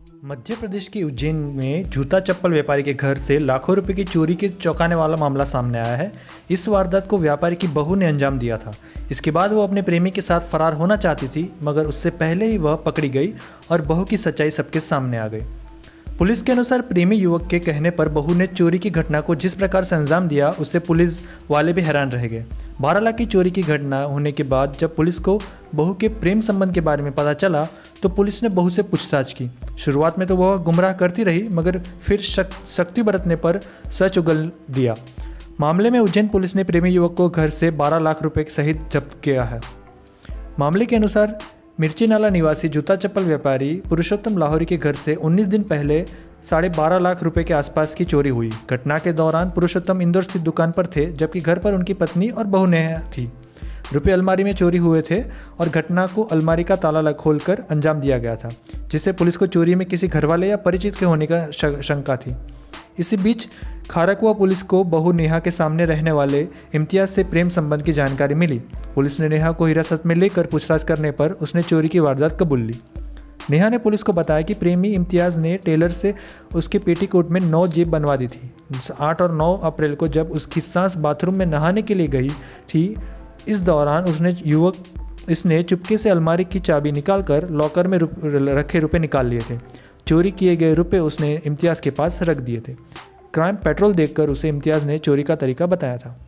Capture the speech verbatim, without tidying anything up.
मध्य प्रदेश के उज्जैन में जूता चप्पल व्यापारी के घर से लाखों रुपए की चोरी के चौंकाने वाला मामला सामने आया है। इस वारदात को व्यापारी की बहू ने अंजाम दिया था। इसके बाद वो अपने प्रेमी के साथ फरार होना चाहती थी, मगर उससे पहले ही वह पकड़ी गई और बहू की सच्चाई सबके सामने आ गई। पुलिस के अनुसार प्रेमी युवक के कहने पर बहू ने चोरी की घटना को जिस प्रकार से अंजाम दिया, उससे पुलिस वाले भी हैरान रह गए। बारह लाख की चोरी की घटना होने के बाद जब पुलिस को बहू के प्रेम संबंध के बारे में पता चला तो पुलिस ने बहू से पूछताछ की। शुरुआत में तो वह गुमराह करती रही, मगर फिर शक, सख्ती बरतने पर सच उगल दिया। मामले में उज्जैन पुलिस ने प्रेमी युवक को घर से बारह लाख रुपए सहित जब्त किया है। मामले के अनुसार मिर्ची नाला निवासी जूता चप्पल व्यापारी पुरुषोत्तम लाहौरी के घर से उन्नीस दिन पहले साढ़े बारह लाख रुपए के आसपास की चोरी हुई। घटना के दौरान पुरुषोत्तम इंदौर स्थित दुकान पर थे, जबकि घर पर उनकी पत्नी और बहू नेहा थी। रुपए अलमारी में चोरी हुए थे और घटना को अलमारी का ताला खोलकर अंजाम दिया गया था, जिससे पुलिस को चोरी में किसी घरवाले या परिचित के होने का शंका थी। इसी बीच खारकुआ पुलिस को बहू नेहा के सामने रहने वाले इम्तियाज़ से प्रेम संबंध की जानकारी मिली। पुलिस ने नेहा को हिरासत में लेकर पूछताछ करने पर उसने चोरी की वारदात कबूल ली। नेहा ने पुलिस को बताया कि प्रेमी इम्तियाज़ ने टेलर से उसके पेटीकोट में नौ जेब बनवा दी थी। आठ और नौ अप्रैल को जब उसकी सास बाथरूम में नहाने के लिए गई थी, इस दौरान उसने युवक इसने चुपके से अलमारी की चाबी निकालकर लॉकर में रुप, रखे रुपए निकाल लिए थे। चोरी किए गए रुपए उसने इम्तियाज़ के पास रख दिए थे। क्राइम पेट्रोल देखकर उसे इम्तियाज़ ने चोरी का तरीका बताया था।